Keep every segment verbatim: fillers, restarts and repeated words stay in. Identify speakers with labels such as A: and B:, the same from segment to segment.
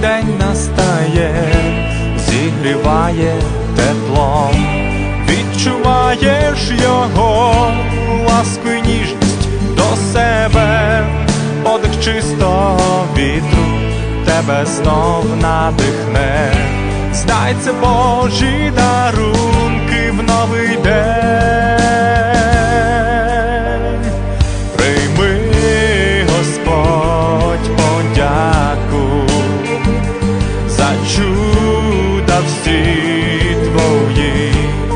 A: день настає, зігріває теплом, відчуваєш його ласку й ніжність до себе, подих чистого вітру тебе знов надихне. Здай це Божі дарунки в новий день. Прийми, Господь, подяку за чуда всі твої,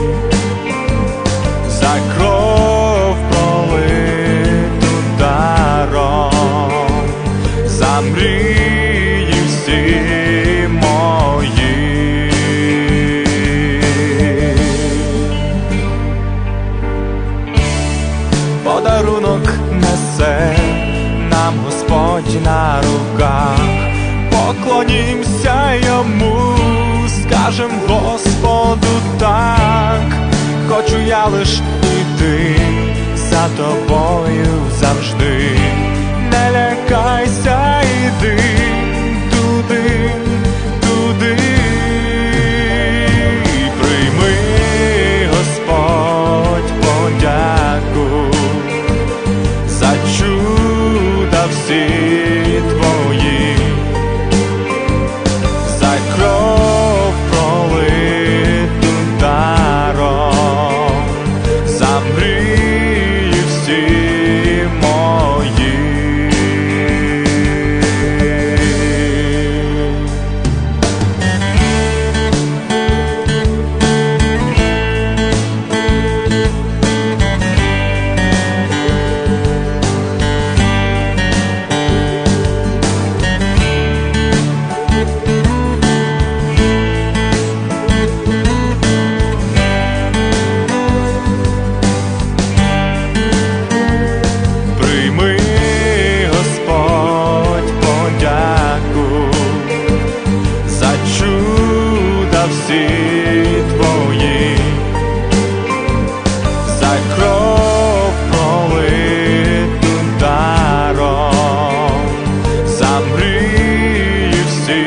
A: за кров пролиту даром, за мрії всі мої. Подарунок несе нам Господь на руках, поклонімся йому, скажем Господу так. Хочу я лиш іти за тобою завжди, не лякайся, іди туди, туди. Прийми, Господь, подяку за чуда всі твої, за кров пролиту даром, за мрії всі мої. Всі твої, за кров пролиту даром, за мрії всі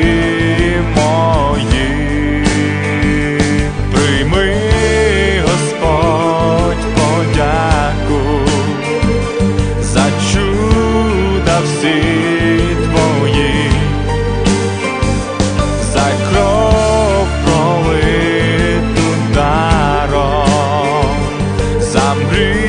A: мої. Прийми, Господь, подяку за чуда всі твої, за кров пролиту даром, за мрії